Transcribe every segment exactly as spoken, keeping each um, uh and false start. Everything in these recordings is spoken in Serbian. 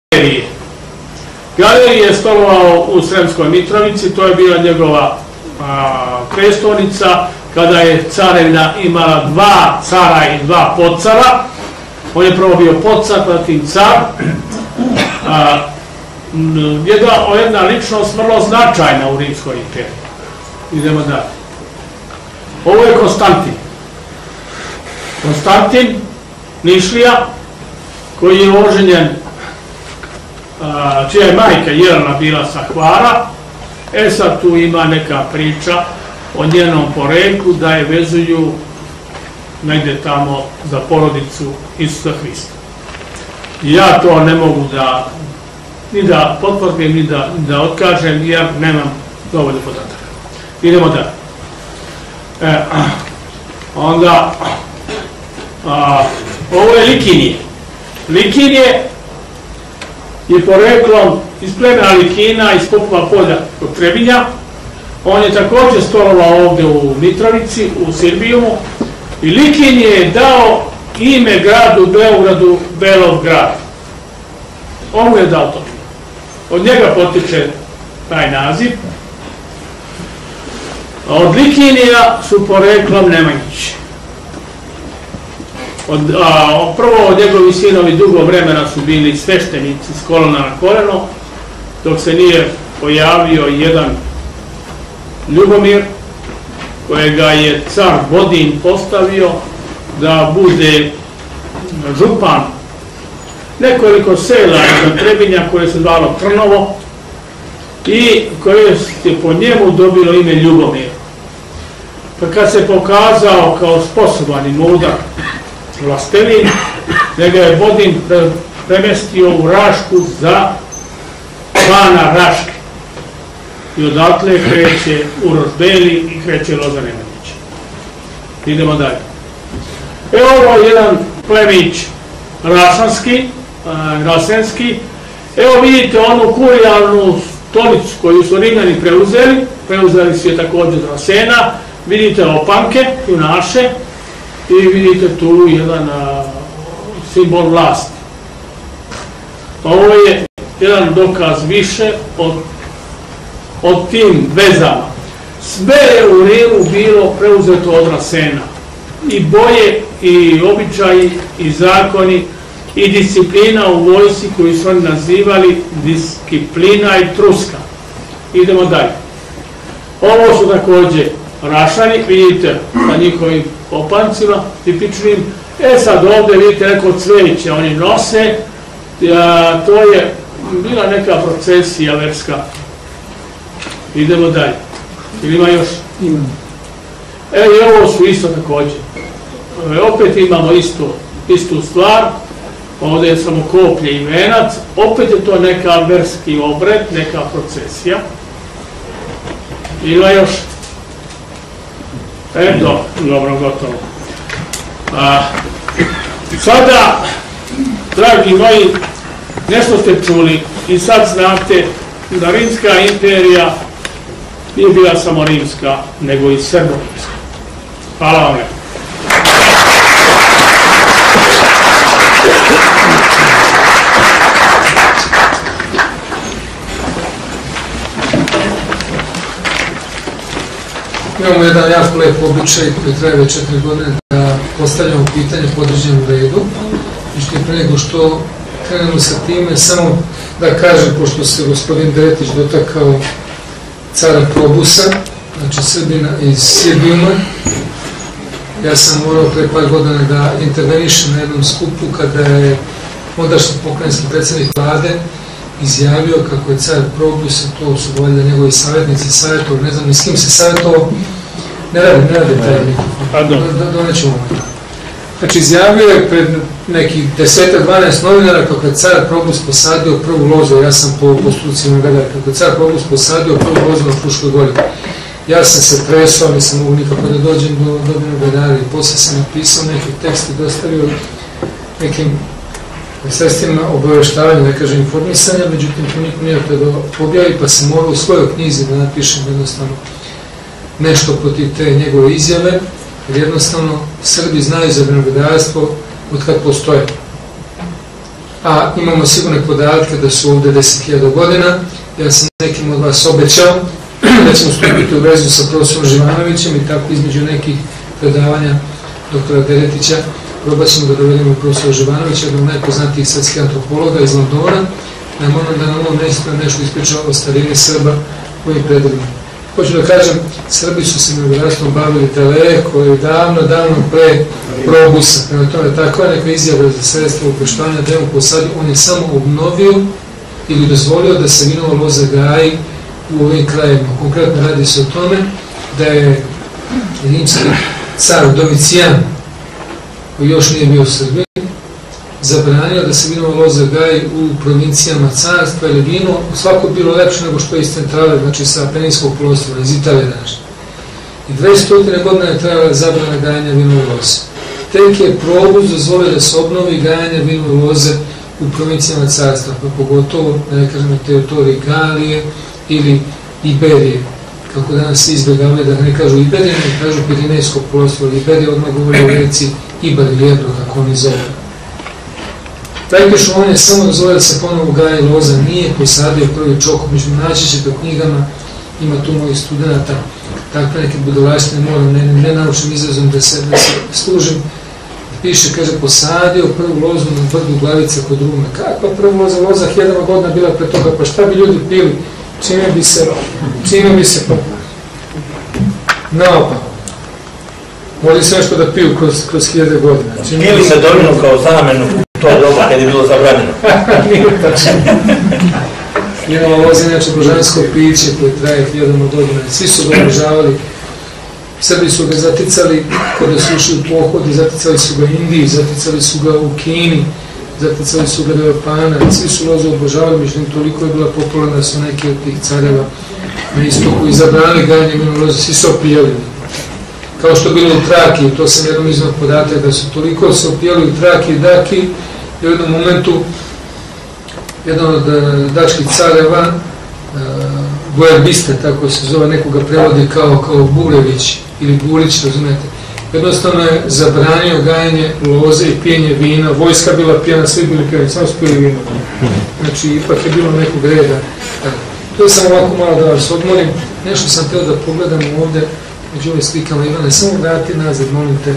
Galerije. Galerije je stolovao u Sremskoj Mitrovici, to je bila njegova a, prestolnica, kada je carevina imala dva cara i dva podcara. On je prvo bio podcar, zatim car. A, jedna, jedna ličnost vrlo značajna u Rimskoj imperiji. Idemo dalje. Ovo je Konstantin. Konstantin Nišlija, koji je oženjen, čija je majka Jelena bila sa Hvara. E sad tu ima neka priča o njenom poreklu da je vezuju negdje tamo za porodicu Isusa Hrista. Ja to ne mogu da ni da potvrdim, ni da, da otkažem, jer nemam dovoljno podataka. Idemo dalje. E, onda a, ovo je Likinije. Likinije je poreklom iz plemena Likina, iz Popova polja kod Trebinja. On je također stolovao ovdje u Mitrovici, u Silbijumu. I Likinije je dao ime gradu Beogradu Belovgrad. On mu je dao to. Od njega potiče taj naziv. A od Likinija su poreklom Nemanjići. Od, a, prvo od njegovi sinovi dugo vremena su bili sveštenici s kolena na koleno, dok se nije pojavio jedan Ljubomir, kojega je car Vodin postavio da bude župan nekoliko sela iza Trebinja koje se zvalo Trnovo i koje je po njemu dobilo ime Ljubomir. Pa kad se pokazao kao sposoban i mudar vlastelin, njega je Vodin premestio u Rašku za pana Raške. I odatle kreće Uroš Beli i kreće Loza Nemanjić. Idemo dalje. Evo ovo je jedan plemić rašanski, rasenski. Evo vidite onu kurijalnu stolicu koju su Rimljani preuzeli. Preuzeli su je također od Rasena. Vidite opanke, junaše. I vidite tu jedan a, simbol vlasti. Ovo je jedan dokaz više od, od tim vezama. Sve je u Rimu bilo preuzeto od Rasena. I boje, i običaji, i zakoni, i disciplina u vojsci koju su oni nazivali disciplina i truska. Idemo dalje. Ovo su također Rašani, vidite na njihovim opancima tipičnim. E sad ovdje vidite neko cveće oni nose. Ja, to je bila neka procesija verska. Idemo dalje. Ili ima još? Ima. E i ovo su isto također. E, opet imamo istu, istu stvar. Ovdje je samo koplje i venac. Opet je to neka verski obred, neka procesija. Ima još? Eto, dobro, gotovo. A, sada, dragi moji, nešto ste čuli i sad znate da Rimska imperija nije bila samo rimska, nego i srborimska. Hvala vam. Imamo jedan jako lep običaj koji traje već četiri godine da postavljamo pitanje po određenom redu. I pre nego što krenemo sa time, samo da kažem, pošto se gospodin Dretić dotakao cara Probusa, znači Srbina iz Sirbijuma, ja sam morao pre par godina da intervenišem na jednom skupu kada je ondašnji pokrajinski predsjednik vlade izjavio kako je car Probus, to su valjda njegovi savjetnici savjetovali, ne znam ni s kim se savjetovao, ne radim, ne radim taj mikrofon, donećemo ovaj. Znači izjavio je pred nekih deset dvanaest novinara kako je car Probus posadio prvu lozu, ja sam po, po struci Magadar, kako je car Probus posadio prvu lozu na Fruškoj gori. Ja sam se tresao, ali sam mogu nikako da dođem do, do Magadara i poslije sam napisao neki tekst i dostavio nekim sredstvima obaveštavanja, ne kažem informisanja, međutim to niko nije da objavi, pa sam morao u svojoj knjizi da napišem jednostavno nešto protiv te njegove izjave, jer jednostavno Srbi znaju za vinogradarstvo od kad postoje. a imamo sigurne podatke da su ovde deset hiljada godina. Ja sam nekim od vas obećao da ćemo stupiti u vezu sa profesorom Živanovićem i tako između nekih predavanja doktora Deretića probat ćemo da dovedemo profesora Živanovića, jednog najpoznatijih svetskih antropologa iz Londona, da nam da nam on nešto ispriča o starini Srba koji predavimo. Hoću da kažem, Srbi su se nevjerojatno bavili daleko i davno, davno pre Probusa. Prema tome, takva neka izjava za sredstvo upoštovanja da je on posadio, on je samo obnovio ili dozvolio da se vinova loza gaji u ovim krajevima. Konkretno radi se o tome da je rimski car Domicijan, koji još nije bio u Srbiji, zabranio da se vinova loza gaji u provincijama carstva ili vino, svako bilo lepše nego što je iz centrale, znači sa Apeninskog poluostrva, iz Italije danas. I dvesta godina je trajala zabrana gajanja vinove loze. Tek je Probus dozvolio da se obnovi gajanje vinove loze u provincijama carstva, pa pogotovo, da ne kažem, na teritoriji Galije ili Iberije, kako danas se izbjegavaju da ne kažu Iberije, ne kažu Pirinejskog poluostrva, Iberije odmah govori o reci Ibar ili Ebro, kako oni zove. Taj pišu, on je samo dozvolio da se ponovo gaje loza, nije posadio prvi čokop, među naći ćete u knjigama, ima tu mojih studenta, takve neke budalaštine, moram ne, ne naučim izrazom da se, da se služim. Piše, kaže, posadio prvu lozu na brdu Glavice kod Rume. Kakva prva loza? Loza hiljadama godina bila pre toga, pa šta bi ljudi pili? Čime bi se, čime bi se popili? Naopako. Može se nešto da piju kroz, kroz hiljade godina. Pili se dominu kao zamenu u to doba kad je bilo zabranjeno. Nije tačno. Vinova loza je inače božansko piće koje traje hiljadama godina. Svi su ga obožavali. Srbi su ga zaticali kada su ušli u pohod i zaticali su ga u Indiji, zaticali su ga u Kini, zaticali su ga do Japana. Svi su lozu obožavali, međutim toliko je bila popularna da su neki od tih careva na istoku i zabranili gajanje vinove loze, svi su opijali. Kao što je bilo u Traki, to sam jednom iznao podatak da su toliko se opijali u Traki i Daki, u jednom momentu jedan od dačkih careva, Bojerbiste, tako se zove, nekoga prevodi kao, kao Burević ili Bulić, razumete. Jednostavno je zabranio gajanje loze i pijenje vina, vojska bila pijena, svi bili pijeni, samo su pili vino. Znači, ipak je bilo nekog reda. To je samo ovako malo da vas odmorim. Nešto sam teo da pogledam ovde, među ovim slikama. Ivane, samo vrati nazad, molim te.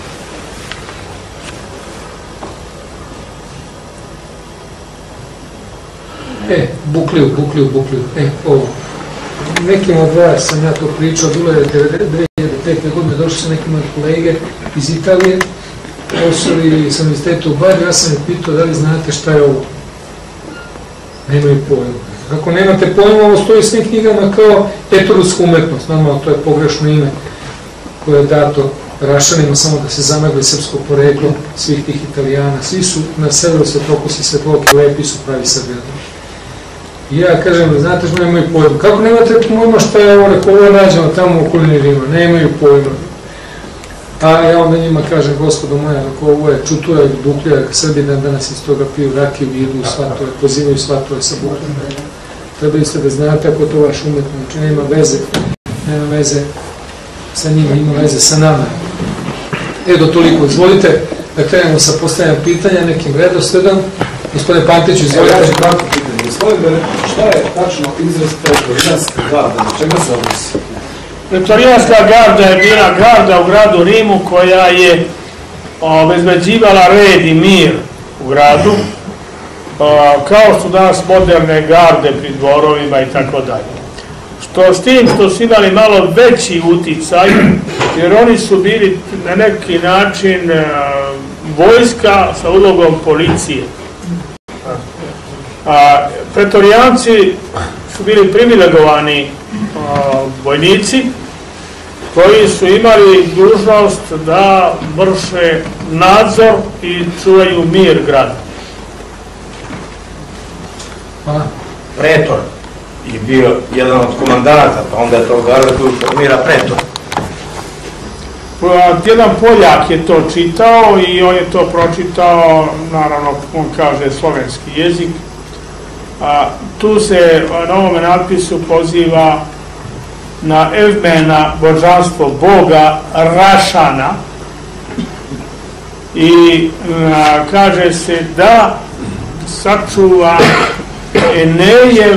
E, bukliju, bukliju, bukliju. E, ovo. Nekim od vas sam ja to pričao, bilo je dve hiljade pete. godine, došli su nekim od kolege iz Italije, profesori sa univerziteta u Bari, ja sam ih pitao da li znate šta je ovo. Nemaju pojma. Ako nemate pojma, ovo stoji s tim knjigama kao etruska umetnost, normalno to je pogrešno ime koje je dato Rašanima, samo da se zamagli srpsko poreklo svih tih Italijana. Svi su na severu Svetokusi, Svetloke, lepi su pravi Srbijani. I ja kažem, znate što nemaju pojma. Kako nemate pojma šta je ovo, rekao, ovo je rađeno tamo u okolini Rima, nemaju pojma. A ja onda njima kažem, gospodo moja, ako ovo je čutura ili buklja, Srbi dan danas iz toga piju rakiju i idu u svatove, pozivaju svatove sa bukljama. Trebali ste da znate ako to vaš umetno, znači nema veze, nema veze sa njima, ima veze sa nama. Edo, toliko, izvolite da krenemo sa postavljanjem pitanja nekim redosledom. Gospodine Pantiću, izvolite. Ja ću kratko pitanje. Gospodine, šta je tačno izraz pretorijanska garda? Na čega se odnosi? Pretorijanska garda je bila garda u gradu Rimu koja je obezbeđivala red i mir u gradu, kao su danas moderne garde pri dvorovima i tako dalje. Što s tim što su imali malo veći uticaj, jer oni su bili na neki način vojska sa ulogom policije. A pretorijanci su bili privilegovani vojnici koji su imali dužnost da vrše nadzor i čuvaju mir grada. Pretor je bio jedan od komandanta, pa onda je to garda koju formira pretor. Jedan Poljak je to čitao i on je to pročitao, naravno, on kaže slovenski jezik. A, tu se na ovome natpisu poziva na Evmena, božanstvo Boga Rašana, i a, kaže se da sačuva Enejev,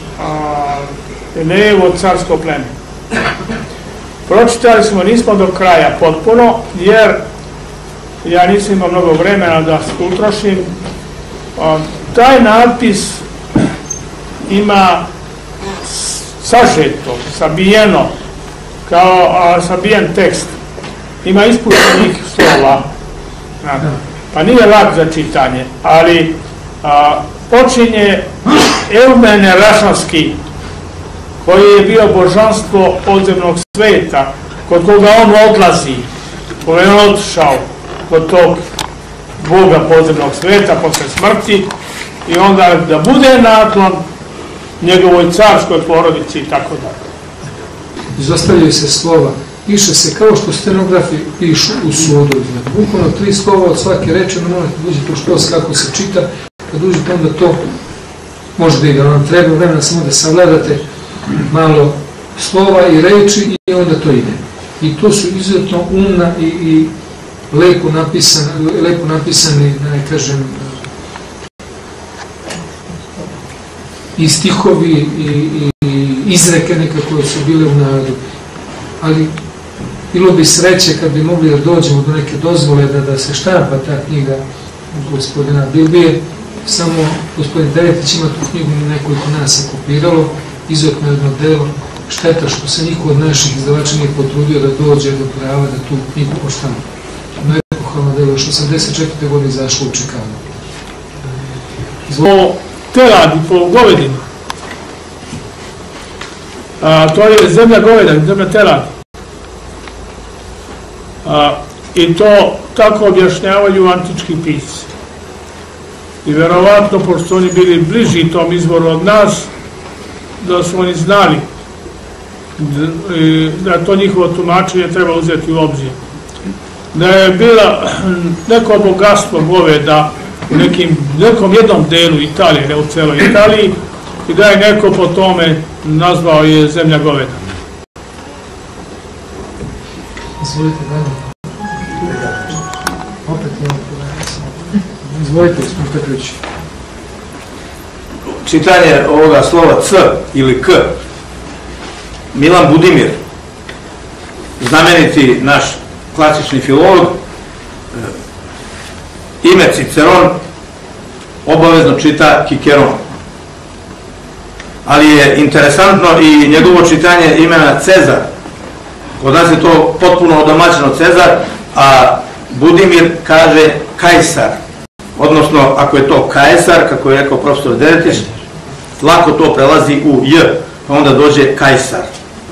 Enejevo carsko pleme. Pročitali smo, nismo do kraja potpuno, jer ja nisam imao mnogo vremena da se utrošim. Taj natpis ima sažeto, sabijeno, kao sabijen tekst. Ima ispuštenih slova. Pa nije lak za čitanje, ali počinje Eumene Rašanski, koji je bio božanstvo podzemnog sveta, kod koga on odlazi, koji je otišao kod tog Boga podzemnog sveta posle smrti, i onda da bude naklon njegovoj carskoj porodici i tako dalje. Izostavljaju se slova, piše se kao što stenografi pišu u sudu. Bukvalno tri slova od svake reči, no morate da uđete u štos kako se čita, kad uđete onda to može da ide, vam treba vremena samo da savladate malo slova i reči i onda to ide. I to su izuzetno umna i, i lepo napisani, lepo napisani, da ne kažem, i stihovi i, i, i izreke nekako su bile u narodu. Ali bilo bi sreće kad bi mogli da dođemo do neke dozvole da, da se štampa ta knjiga gospodina Bilbije. Samo gospodin Deretić ima tu knjigu, nekoliko nas je kopiralo, izuzetno jedno delo. Šteta što se niko od naših izdavača nije potrudio da dođe do prava da tu knjigu poštamo. Nepohvalno delo, još osamdeset četvrte godine izašlo u Čikagu. Po teladi, po govedini. To je zemlja goveda, zemlja teladi. I to tako objašnjavaju antički pisci. I verovatno, pošto su oni bili bliži tom izvoru od nas, da su oni znali da to njihovo tumačenje treba uzeti u obzir. Da je bila neko bogatstvo goveda u nekim, nekom jednom delu Italije, ne u celoj Italiji, i da je neko po tome nazvao je zemlja goveda. Izvolite, dalje. Opet imamo podatak. Izvolite, gospodin Petrović. Čitanje ovoga slova C ili K. Milan Budimir, znameniti naš klasični filolog, ime Ciceron obavezno čita Kikeron. Ali je interesantno i njegovo čitanje imena Cezar. Kod nas je to potpuno odomaćeno Cezar, a Budimir kaže Kajsar. Odnosno, ako je to Kajsar, kako je rekao profesor Deretić, lako to prelazi u J, pa onda dođe Kajsar.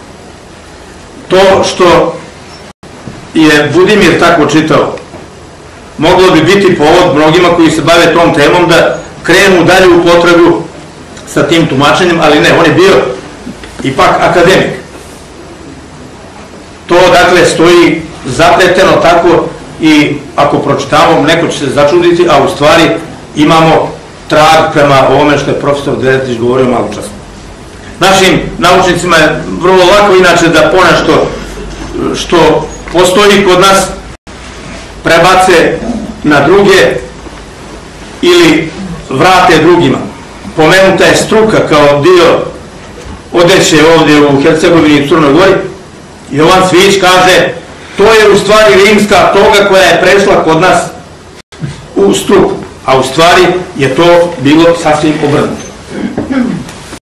To što je Budimir tako čitao, moglo bi biti povod mnogima koji se bave tom temom da krenu dalje u potrebu sa tim tumačenjem, ali ne, on je bio ipak akademik. To, dakle, stoji zapleteno tako i ako pročitamo, neko će se začuditi, a u stvari imamo trag prema ovome što je profesor Deretić govorio malo čas. Našim naučnicima je vrlo lako inače da ponešto što postoji kod nas prebace na druge ili vrate drugima. Pomenuta je struka kao dio odeće ovdje u Hercegovini i Crnoj Gori. Jovan Cvijić kaže, to je u stvari rimska toga koja je prešla kod nas u struku, a u stvari je to bilo sasvim obrnuto.